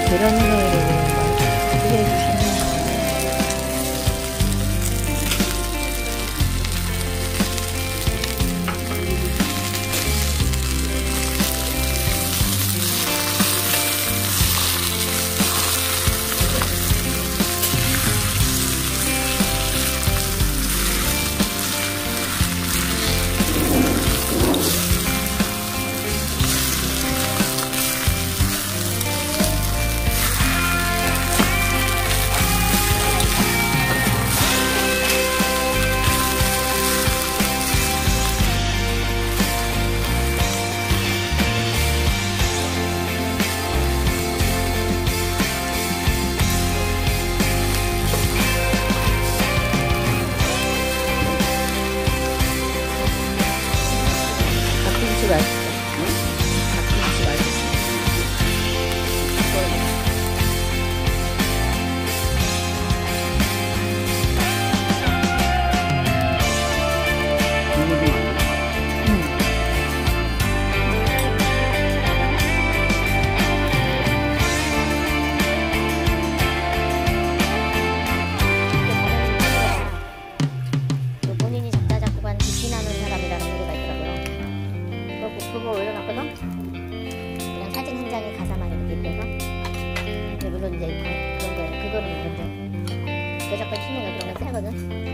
계란후라이라고 그게 주시는 닭김치 맛있어. 닭김치 맛있어. 본인이 작자 작곡한 비신하는 사람이라는 노래가 있더라고요. 그거 올려놨거든? 그냥 사진 한 장에 가사만 이렇게 입혀서. 물론 이제 그런 거야. 그거는 먼저 뇌작권 치는 거 그런 거 세거든?